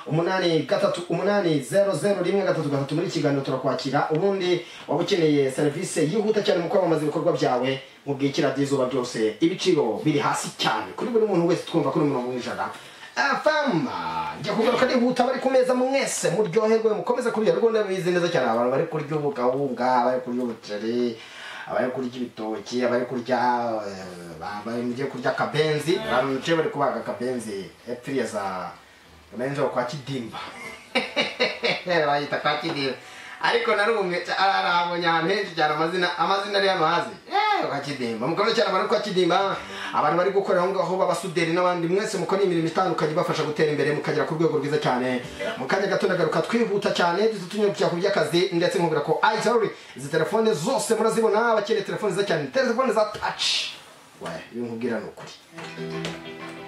88300 muri kiganiro turakwakira ubundi wabukeneye service yihuta cyane mu kwamamaza ibikorwa byawe mu bwikira byizuba byose ibiciro biri hasi cyane kuri buri muntu wese twumva kuri 100 afama njya kugaruka nihuta bari kumeza mu mwese muryoherwe mukomeza kurya rwo ndabizi neza cyane abantu bari kurya ubugahunga bari kurya ubuceri abari kurya ibitoki abari kurya mugiye kurya kabenzi bamuce bari kubaga kabenzi epfiriya za benzo kwa Kidimba bayita kwa Kidimba ariko narumwe arabonye ahantu henshi cyane amazina ari amazi kwa Kidimba mukabona cyane abantu kwa Kidimba abantu bari gukorera aho ngaho babasuderi n'abandi mwese mukora imirimo itandukanye bafasha gutera imbere mukagera ku rwego rwiza cyane mukanya gato ndagaruka twihuta cyane dutunyuka ku by'akazi ndetse nkubwira ko sorry izi telefone zose murazibona abakeneye telefone za cyane telefone za touch we nkubwira n'ukuri